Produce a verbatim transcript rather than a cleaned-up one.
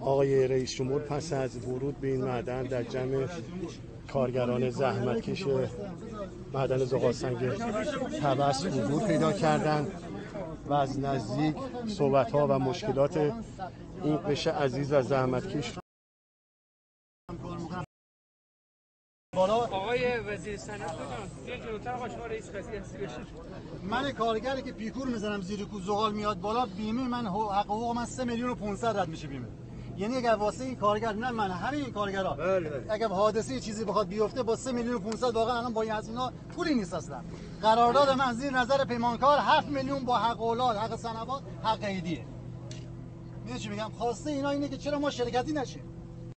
آقای رئیس جمهور پس از ورود به این معدن در جمع کارگران زحمتکش معدن زغال‌سنگ طبس حضور پیدا کردند و از نزدیک صحبت‌ها و مشکلات این قشر عزیز و زحمتکش آقای وزیر صنعت یه جلوتر آقا شما رئیس قضیه هستی بشید. من کارگری که پیکور میزنم زیر کو زغال میاد بالا، بیمه من حق حقوق من سه میلیون و پانصد رد میشه بیمه. یعنی اگر واسه این کارگر، نه من همه این کارگرا اگر حادثه چیزی بخواد بیفته با سه میلیون و پانصد واقعا الان با این هزینه‌ها پولی نیست اصلا. قرارداد من زیر نظر پیمانکار هفت میلیون با حق اولاد، حق صنوات، حق عیدیه. میدونی چی میگم؟ خواسته اینا اینه که چرا ما شرکتی نشیم.